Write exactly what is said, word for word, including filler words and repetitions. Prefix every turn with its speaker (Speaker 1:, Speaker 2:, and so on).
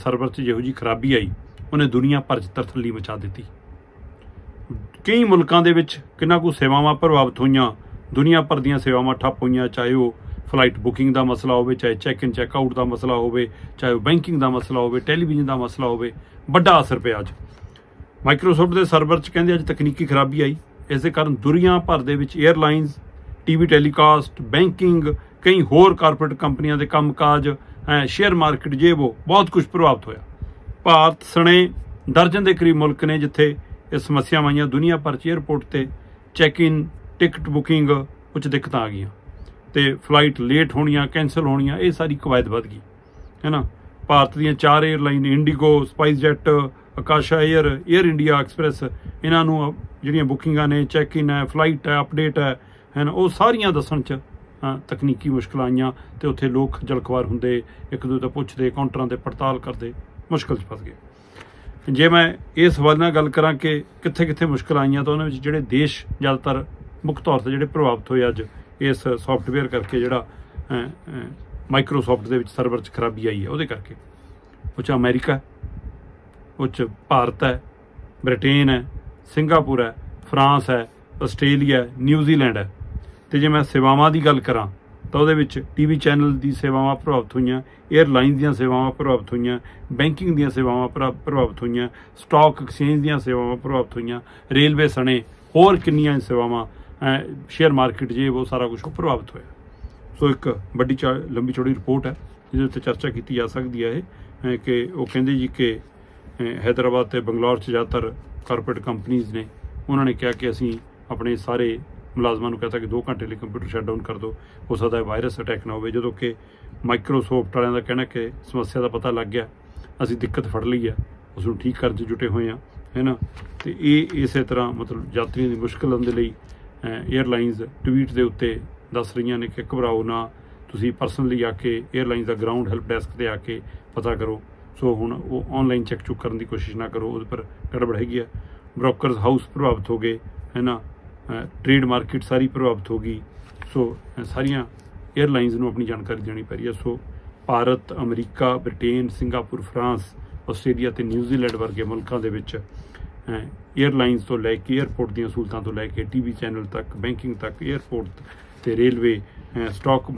Speaker 1: Server 'ਚ ਜਿਹੋ ਜਿਹੀ ਖਰਾਬੀ आई ਉਹਨੇ ਦੁਨੀਆ ਭਰ 'ਚ ਤਰਥੱਲੀ ਮਚਾ ਦਿੱਤੀ। ਕਈ ਮੁਲਕਾਂ ਦੇ ਵਿੱਚ ਕਿੰਨਾ ਕੁ ਸੇਵਾਵਾਂ ਪ੍ਰਭਾਵਿਤ ਹੋਈਆਂ, ਦੁਨੀਆ ਭਰ ਦੀਆਂ ਸੇਵਾਵਾਂ ਠੱਪ ਹੋਈਆਂ, ਚਾਹੇ ਉਹ ਫਲਾਈਟ ਬੁਕਿੰਗ ਦਾ ਮਸਲਾ ਹੋਵੇ, ਚਾਹੇ ਚੈੱਕ ਇਨ ਚੈੱਕ ਆਊਟ ਦਾ ਮਸਲਾ ਹੋਵੇ, ਚਾਹੇ ਉਹ ਬੈਂਕਿੰਗ ਦਾ ਮਸਲਾ ਹੋਵੇ, ਟੈਲੀਵਿਜ਼ਨ ਦਾ ਮਸਲਾ ਹੋਵੇ। ਵੱਡਾ ਅਸਰ ਪਿਆ ਅੱਜ ਮਾਈਕਰੋਸੌਫਟ ਦੇ ਸਰਵਰ 'ਚ। ਕਹਿੰਦੇ ਅੱਜ ਤਕਨੀਕੀ ਖਰਾਬੀ ਆਈ, ਇਸ ਦੇ ਕਾਰਨ ਦੁਨੀਆ ਭਰ ਦੇ ਵਿੱਚ airlines, TV telecast, banking, ਕਈ ਹੋਰ ਕਾਰਪੋਰੇਟ ਕੰਪਨੀਆਂ ਦੇ ਕੰਮਕਾਜ, ਸ਼ੇਅਰ ਮਾਰਕੀਟ, ਜੇ ਉਹ ਬਹੁਤ ਕੁਝ ਪ੍ਰਭਾਵਿਤ ਹੋਇਆ। ਭਾਰਤ ਸਣੇ ਦਰਜਨ ਦੇ ਕਰੀਬ ਮੁਲਕ ਨੇ ਜਿੱਥੇ ਇਹ ਸਮੱਸਿਆਵਾਂ ਆਈਆਂ। ਦੁਨੀਆ ਭਰ 'ਚ ਏਅਰਪੋਰਟ 'ਤੇ ਚੈੱਕ ਇਨ, ਟਿਕਟ ਬੁਕਿੰਗ ਕੁਝ ਦਿੱਕਤਾਂ ਆ ਗਈਆਂ ਅਤੇ ਫਲਾਈਟ ਲੇਟ ਹੋਣੀਆਂ, ਕੈਂਸਲ ਹੋਣੀਆਂ, ਇਹ ਸਾਰੀ ਕਵਾਇਦ ਵੱਧ ਗਈ ਹੈ ਨਾ। ਭਾਰਤ ਦੀਆਂ ਚਾਰ ਏਅਰਲਾਈਨ ਇੰਡੀਗੋ, ਸਪਾਈਸ ਜੈਟ, ਆਕਾਸ਼ਾ ਏਅਰ, ਏਅਰ ਇੰਡੀਆ ਐਕਸਪ੍ਰੈਸ, ਇਹਨਾਂ ਨੂੰ ਜਿਹੜੀਆਂ ਬੁਕਿੰਗਾਂ ਨੇ, ਚੈੱਕ ਇਨ ਹੈ, ਫਲਾਈਟ ਹੈ, ਅਪਡੇਟ ਹੈ ਹੈ ਨਾ, ਉਹ ਸਾਰੀਆਂ ਦੱਸਣ 'ਚ ਤਕਨੀਕੀ ਮੁਸ਼ਕਲਾਂ ਆਈਆਂ ਅਤੇ ਉੱਥੇ ਲੋਕ ਖੱਜਲ ਖੁਆਰ ਹੁੰਦੇ, ਇੱਕ ਦੂਜੇ ਤੋਂ ਪੁੱਛਦੇ, ਕਾਊਂਟਰਾਂ 'ਤੇ ਪੜਤਾਲ ਕਰਦੇ, ਮੁਸ਼ਕਿਲ 'ਚ ਫਸ ਗਏ। ਜੇ ਮੈਂ ਇਸ ਸਵਾਲ ਨਾਲ ਗੱਲ ਕਰਾਂ ਕਿ ਕਿੱਥੇ ਕਿੱਥੇ ਮੁਸ਼ਕਿਲ ਆਈਆਂ, ਤਾਂ ਉਹਨਾਂ ਵਿੱਚ ਜਿਹੜੇ ਦੇਸ਼ ਜ਼ਿਆਦਾਤਰ ਮੁੱਖ ਤੌਰ 'ਤੇ ਜਿਹੜੇ ਪ੍ਰਭਾਵਿਤ ਹੋਏ ਅੱਜ ਇਸ ਸੌਫਟਵੇਅਰ ਕਰਕੇ, ਜਿਹੜਾ ਮਾਈਕਰੋਸੌਫਟ ਦੇ ਵਿੱਚ ਸਰਵਰ 'ਚ ਖਰਾਬੀ ਆਈ ਹੈ ਉਹਦੇ ਕਰਕੇ, ਉਹ 'ਚ ਅਮਰੀਕਾ, ਉਹ 'ਚ ਭਾਰਤ ਹੈ, ਬ੍ਰਿਟੇਨ ਹੈ, ਸਿੰਗਾਪੁਰ ਹੈ, ਫਰਾਂਸ ਹੈ, ਆਸਟ੍ਰੇਲੀਆ, ਨਿਊਜ਼ੀਲੈਂਡ ਹੈ। ਅਤੇ ਜੇ ਮੈਂ ਸੇਵਾਵਾਂ ਦੀ ਗੱਲ ਕਰਾਂ ਤਾਂ ਉਹਦੇ ਵਿੱਚ ਟੀ ਵੀ ਚੈਨਲ ਦੀ ਸੇਵਾਵਾਂ ਪ੍ਰਭਾਵਿਤ ਹੋਈਆਂ, ਏਅਰਲਾਈਨਸ ਦੀਆਂ ਸੇਵਾਵਾਂ ਪ੍ਰਭਾਵਿਤ ਹੋਈਆਂ, ਬੈਂਕਿੰਗ ਦੀਆਂ ਸੇਵਾਵਾਂ ਪ੍ਰ ਪ੍ਰਭਾਵਿਤ ਹੋਈਆਂ, ਸਟਾਕ ਐਕਸਚੇਂਜ ਦੀਆਂ ਸੇਵਾਵਾਂ ਪ੍ਰਭਾਵਿਤ ਹੋਈਆਂ, ਰੇਲਵੇ ਸਣੇ ਹੋਰ ਕਿੰਨੀਆਂ ਸੇਵਾਵਾਂ, ਸ਼ੇਅਰ ਮਾਰਕੀਟ, ਜੇ ਉਹ ਸਾਰਾ ਕੁਛ ਉਹ ਪ੍ਰਭਾਵਿਤ ਹੋਇਆ। ਸੋ ਇੱਕ ਵੱਡੀ ਚਾ ਲੰਬੀ ਚੌੜੀ ਰਿਪੋਰਟ ਹੈ ਜਿਹਦੇ ਉੱਤੇ ਚਰਚਾ ਕੀਤੀ ਜਾ ਸਕਦੀ ਹੈ ਇਹ ਕਿ ਉਹ ਕਹਿੰਦੇ ਜੀ ਕਿ ਹੈਦਰਾਬਾਦ ਅਤੇ ਬੰਗਲੌਰ 'ਚ ਜ਼ਿਆਦਾਤਰ ਕਾਰਪੋਰੇਟ ਕੰਪਨੀਜ਼ ਨੇ, ਉਹਨਾਂ ਨੇ ਕਿਹਾ ਕਿ ਅਸੀਂ ਆਪਣੇ ਸਾਰੇ ਮੁਲਾਜ਼ਮਾਂ ਨੂੰ ਕਹਤਾ ਕਿ ਦੋ ਘੰਟੇ ਲਈ ਕੰਪਿਊਟਰ ਸ਼ਟ ਡਾਊਨ ਕਰ ਦਿਓ, ਹੋ ਸਕਦਾ ਹੈ ਵਾਇਰਸ ਅਟੈਕ ਨਾ ਹੋਵੇ। ਜਦੋਂ ਕਿ ਮਾਈਕਰੋਸੌਫਟ ਵਾਲਿਆਂ ਦਾ ਕਹਿਣਾ ਕਿ ਸਮੱਸਿਆ ਦਾ ਪਤਾ ਲੱਗ ਗਿਆ, ਅਸੀਂ ਦਿੱਕਤ ਫੜ ਲਈ ਹੈ, ਉਸ ਨੂੰ ਠੀਕ ਕਰਨ 'ਚ ਜੁਟੇ ਹੋਏ ਹਾਂ ਹੈ ਨਾ। ਅਤੇ ਇਹ ਇਸੇ ਤਰ੍ਹਾਂ ਮਤਲਬ ਯਾਤਰੀਆਂ ਦੀ ਮੁਸ਼ਕਿਲ ਦੇ ਲਈ ਏਅਰਲਾਈਨਸ ਟਵੀਟ ਦੇ ਉੱਤੇ ਦੱਸ ਰਹੀਆਂ ਨੇ ਕਿ ਘਬਰਾਓ ਨਾ, ਤੁਸੀਂ ਪਰਸਨਲੀ ਆ ਕੇ ਏਅਰਲਾਈਨਸ ਦਾ ਗਰਾਊਂਡ ਹੈਲਪ ਡੈਸਕ 'ਤੇ ਆ ਕੇ ਪਤਾ ਕਰੋ। ਸੋ ਹੁਣ ਉਹ ਔਨਲਾਈਨ ਚੈੱਕ ਚੁੱਕ ਕਰਨ ਦੀ ਕੋਸ਼ਿਸ਼ ਨਾ ਕਰੋ, ਉਹਦੇ ਪਰ ਗੜਬੜ ਹੈਗੀ ਹੈ। ਬ੍ਰੋਕਰਸ ਹਾਊਸ ਪ੍ਰਭਾਵਿਤ ਹੋ ਗਏ ਹੈ ਨਾ, ਟ੍ਰੇਡ ਮਾਰਕੀਟ ਸਾਰੀ ਪ੍ਰਭਾਵਿਤ ਹੋ ਗਈ। ਸੋ ਸਾਰੀਆਂ ਏਅਰਲਾਈਨਸ ਨੂੰ ਆਪਣੀ ਜਾਣਕਾਰੀ ਦੇਣੀ ਪੈ ਰਹੀ ਹੈ। So Bharat, America, Britain, Singapore, France, Australia ਅਤੇ ਨਿਊਜ਼ੀਲੈਂਡ ਵਰਗੇ ਮੁਲਕਾਂ ਦੇ ਵਿੱਚ ਏਅਰਲਾਈਨਸ ਤੋਂ ਲੈ ਕੇ ਏਅਰਪੋਰਟ ਦੀਆਂ ਸਹੂਲਤਾਂ ਤੋਂ ਲੈ ਕੇ ਟੀ ਵੀ ਚੈਨਲ ਤੱਕ, ਬੈਂਕਿੰਗ ਤੱਕ, ਏਅਰਪੋਰਟ ਅਤੇ ਰੇਲਵੇ, ਸਟਾਕ